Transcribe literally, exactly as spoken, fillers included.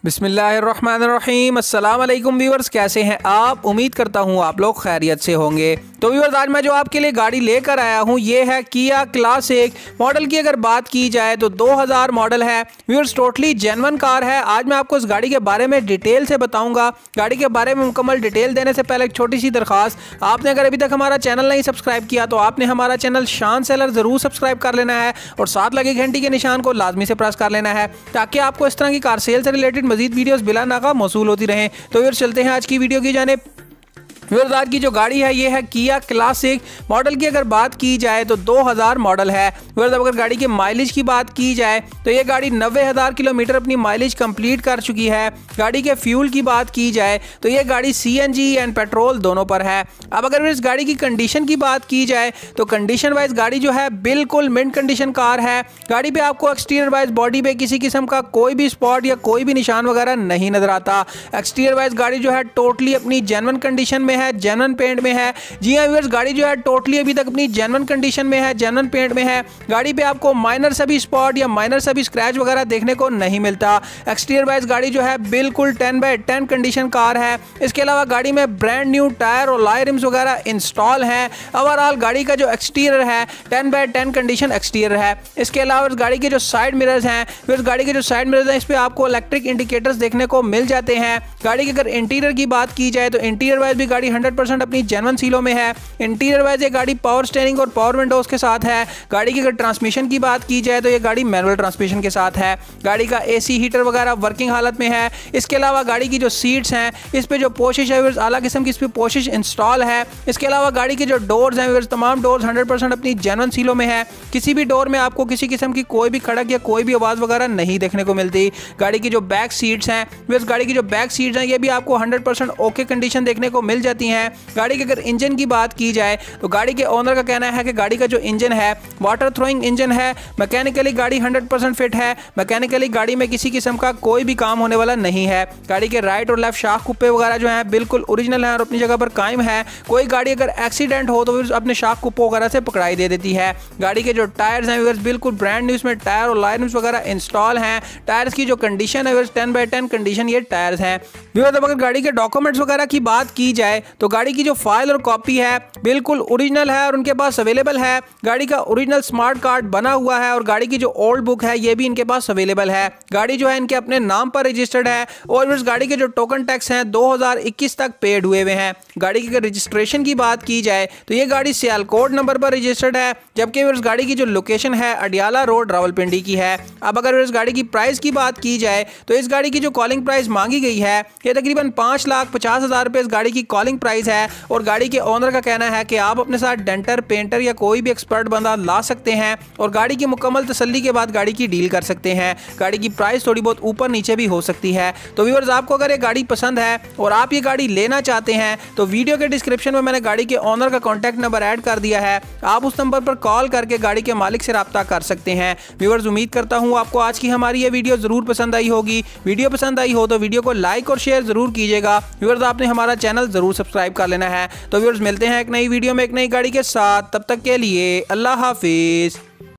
बिस्मिल्लाहिर्रहमानिर्रहीम। अस्सलाम वालेकुम व्यूअर्स, कैसे हैं आप? उम्मीद करता हूँ आप लोग खैरियत से होंगे। तो व्यूअर्स, आज मैं जो आपके लिए गाड़ी लेकर आया हूँ ये है किया क्लासिक। मॉडल की अगर बात की जाए तो दो हज़ार मॉडल है व्यूअर्स, टोटली जेन्युइन कार है। आज मैं आपको इस गाड़ी के बारे में डिटेल से बताऊंगा। गाड़ी के बारे में मुकम्मल डिटेल देने से पहले एक छोटी सी दरखास्त, आपने अगर अभी तक हमारा चैनल नहीं सब्सक्राइब किया तो आपने हमारा चैनल शान सेलर ज़रूर सब्सक्राइब कर लेना है और साथ लगे घंटी के निशान को लाजमी से प्रेस कर लेना है ताकि आपको इस तरह की कार सेल से रिलेटेड मजीद वीडियोस बिला नागा मौसूल होती रहें। तो फिर चलते हैं आज की वीडियो की जानिब। व्यूअर्स, आज की जो गाड़ी है ये है किया क्लासिक। मॉडल की अगर बात की जाए तो दो हज़ार मॉडल है। व्यूअर्स, अगर गाड़ी के माइलेज की बात की जाए तो ये गाड़ी नब्बे हज़ार किलोमीटर अपनी माइलेज कंप्लीट कर चुकी है। गाड़ी के फ्यूल की बात की जाए तो ये गाड़ी सीएनजी एंड पेट्रोल दोनों पर है। अब अगर इस गाड़ी की कंडीशन की बात की जाए तो कंडीशन वाइज गाड़ी जो है बिल्कुल मिंट कंडीशन कार है। गाड़ी पे आपको एक्सटीरियर वाइज बॉडी पे किसी किस्म का कोई भी स्पॉट या कोई भी निशान वगैरह नहीं नजर आता। एक्सटीरियर वाइज गाड़ी जो है टोटली अपनी जेन्युइन कंडीशन में है, जेन्युइन पेंट में है। जी हां व्यूअर्स, गाड़ी जो है टोटली अभी तक अपनी जेन्युइन कंडीशन में है, जेन्युइन पेंट में है। गाड़ी पे आपको माइनर सभी स्पॉट या माइनर सभी स्क्रैच वगैरह देखने को नहीं मिलता। एक्सटीरियर वाइज गाड़ी जो है बिल्कुल ten by ten condition car है। इसके अलावा गाड़ी में ब्रांड न्यू टायर और लॉय रिम्स वगैरह इंस्टॉल हैं। ओवरऑल गाड़ी का जो एक्सटीरियर है ten by ten condition exterior है। इसके अलावा इस गाड़ी के जो साइड मिरर्स हैं, फिर गाड़ी के जो साइड मिरर्स हैं इस पे आपको इलेक्ट्रिक इंडिकेटर्स देखने को मिल जाते हैं। गाड़ी के अगर इंटीरियर की बात की जाए तो इंटीरियर वाइज भी गाड़ी हंड्रेड परसेंट अपनी जेन्युइन सीलों में है। इंटीरियर वाइज ये गाड़ी पावर स्टीयरिंग और पावर विंडोज के साथ है। गाड़ी की अगर ट्रांसमिशन की बात की जाए तो ये गाड़ी मैनुअल ट्रांसमिशन के साथ है। गाड़ी का एसी हीटर वगैरह वर्किंग हालत में है। इसके अलावा गाड़ी की जो सीट्स हैं इस पे जो पोशिश है आला किस्म की इस पे पोशिश इंस्टॉल है। इसके अलावा गाड़ी के जो डोर्स हैं तमाम डोर्स हंड्रेड परसेंट अपनी जेन्युइन सीलों में है। किसी भी डोर में आपको किसी किस्म की कोई भी खड़क या कोई भी आवाज़ वगैरह नहीं देखने को मिलती। गाड़ी की जो बैक सीट्स हैं इस गाड़ी की जो बैक सीट्स हैं ये भी आपको हंड्रेड परसेंट ओके कंडीशन देखने को मिल जाती हैं। गाड़ी के अगर इंजन की बात की जाए तो गाड़ी के ओनर का कहना है कि गाड़ी का जो इंजन है वाटर थ्रोइंग इंजन है। मैकेनिकली गाड़ी हंड्रेड परसेंट फिट है। मैकेनिकली गाड़ी में किसी किस्म का कोई भी काम होने वाला नहीं है। गाड़ी के राइट और लेफ्ट शाख कुप्पे वगैरह जो हैं बिल्कुल ओरिजिनल हैं और अपनी जगह पर कायम है। कोई गाड़ी अगर एक्सीडेंट हो तो अपने शाख कुप्पों वगैरह से पकड़ाई दे देती है। गाड़ी के जो टायर्स हैं बिल्कुल ब्रांड न्यू, इसमें टायर और लाइन्स वगैरह इंस्टॉल हैं। टायर्स की जो कंडीशन है टेन बाय टेन कंडीशन ये टायर्स हैं। अगर गाड़ी के डॉक्यूमेंट्स वगैरह की बात की जाए तो गाड़ी की जो फाइल और कॉपी है बिल्कुल ओरिजिनल है और उनके पास अवेलेबल है। गाड़ी का ओरिजिनल स्मार्ट कार्ड बना हुआ है और गाड़ी की जो ओल्ड बुक है ये भी इनके पास अवेलेबल है। गाड़ी जो है इनके अपने नाम पर रजिस्टर्ड है और इस गाड़ी के जो टोकन टैक्स हैं दो हज़ार इक्कीस तक पेड हुए हुए हैं। गाड़ी की रजिस्ट्रेशन की बात की जाए तो ये गाड़ी सियालकोट नंबर पर रजिस्टर्ड है, जबकि इस गाड़ी की जो लोकेशन है अडियाला रोड रावलपिंडी की है। अब अगर इस गाड़ी की प्राइस की बात की जाए तो इस गाड़ी की जो कॉलिंग प्राइस मांगी गई है ये तकरीबन पाँच लाख पचास हज़ार रुपये इस गाड़ी की कॉलिंग प्राइस है। और गाड़ी के ओनर का कहना है कि आप अपने साथ डेंटर, पेंटर या कोई भी एक्सपर्ट बंदा ला सकते हैं और गाड़ी की मुकम्मल तसल्ली के बाद गाड़ी की डील कर सकते हैं। गाड़ी की प्राइस थोड़ी बहुत ऊपर नीचे भी हो सकती है। तो व्यूअर्स, आपको अगर ये गाड़ी पसंद है और आप ये गाड़ी लेना चाहते हैं तो वीडियो के डिस्क्रिप्शन में मैंने गाड़ी के ओनर का कॉन्टैक्ट नंबर ऐड कर दिया है। आप उस नंबर पर कॉल करके गाड़ी के मालिक से रब्ता कर सकते हैं। व्यूअर्स, उम्मीद करता हूँ आपको आज की हमारी ये वीडियो जरूर पसंद आई होगी। वीडियो पसंद आई हो तो वीडियो को लाइक और शेयर जरूर कीजिएगा। व्यूअर्स, आपने हमारा चैनल जरूर सब्सक्राइब कर लेना है। तो व्यूअर्स, मिलते हैं एक नई वीडियो में एक नई गाड़ी के साथ। तब तक के लिए अल्लाह हाफिज।